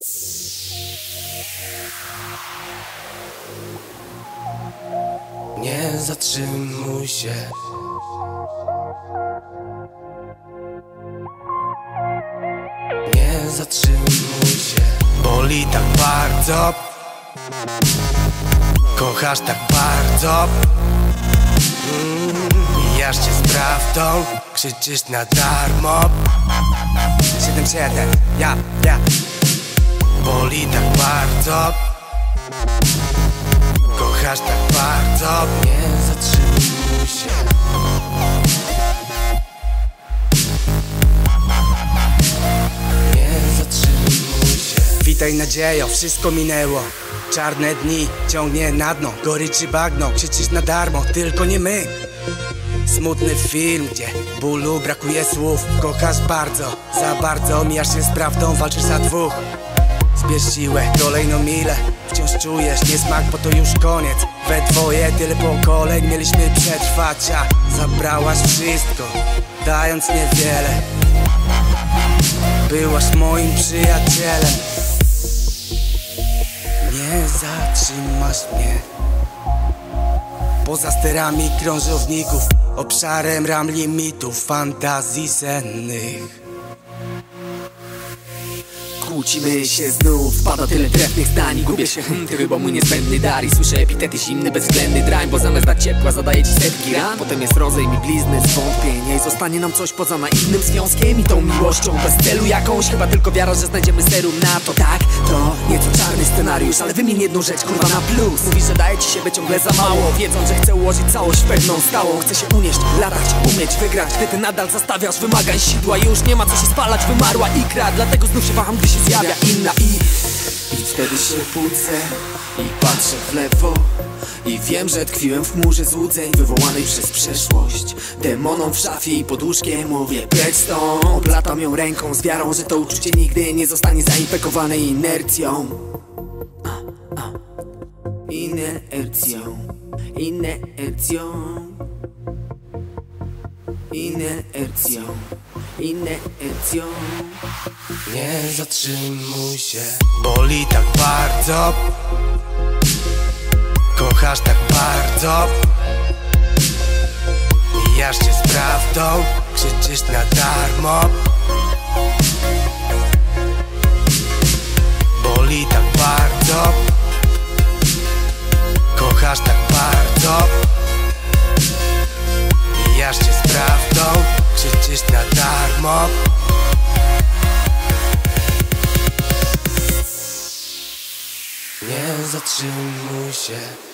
Nie zatrzymuj się. Nie zatrzymuj się. Boli tak bardzo. Kochasz tak bardzo. Mijasz się z prawdą. Krzyczysz na darmo. 7-7, ja. Boli tak bardzo. Kochasz tak bardzo. Nie zatrzymuj się. Nie zatrzymuj się. Witaj nadziejo, wszystko minęło. Czarne dni ciągnie na dno. Goryczy bagno, krzyczysz na darmo. Tylko nie my. Smutny film, gdzie bólu brakuje słów. Kochasz bardzo, za bardzo. Mijasz się z prawdą, walczysz za dwóch. Zbierz siłę, kolejną milę. Wciąż czujesz niesmak, bo to już koniec. We dwoje tyle pokoleń mieliśmy przetrwać, a zabrałaś wszystko, dając niewiele. Byłaś moim przyjacielem. Nie zatrzymasz mnie. Poza sterami krążowników, obszarem ram limitów, fantazji sennych. Kłócimy się znów, pada tyle trefnych zdań. Gubię się, ty chyba mój niezbędny dar. I słyszę epitety zimny, bezwzględny drań. Bo zamiast dać ciepła zadaję ci setki ran. Potem jest rozejm i blizny, zwątpienie. I zostanie nam coś poza naiwnym związkiem i tą miłością bez celu jakąś. Chyba tylko wiara, że znajdziemy serum na to. Tak, to nieco czarny scenariusz, ale wymień jedną rzecz, kurwa, na plus. Mówisz, że daje ci siebie ciągle za mało, wiedząc, że chcę ułożyć całość w pewną stałą. Chcę się unieść, latać, umieć wygrać. Ty nadal zastawiasz wymagań sidła. Już nie ma co się spalać, wymarła ikra. Dlatego znów się waham, gdy się zjawia inna i wtedy się budzę i patrzę w lewo i wiem, że tkwiłem w chmurze złudzeń wywołanej przez przeszłość. Demonom w szafie i pod łóżkiem mówię precz stąd. Latam ją ręką z wiarą, że to uczucie nigdy nie zostanie zainfekowane inercją. Inercją. Nie zatrzymuj się. Boli tak bardzo. Kochasz tak bardzo. Mijasz się z prawdą. Krzyczysz na darmo. Boli tak bardzo. Kochasz tak bardzo. Mijasz się z prawdą. Krzyczysz na darmo. Nie zatrzymuj się.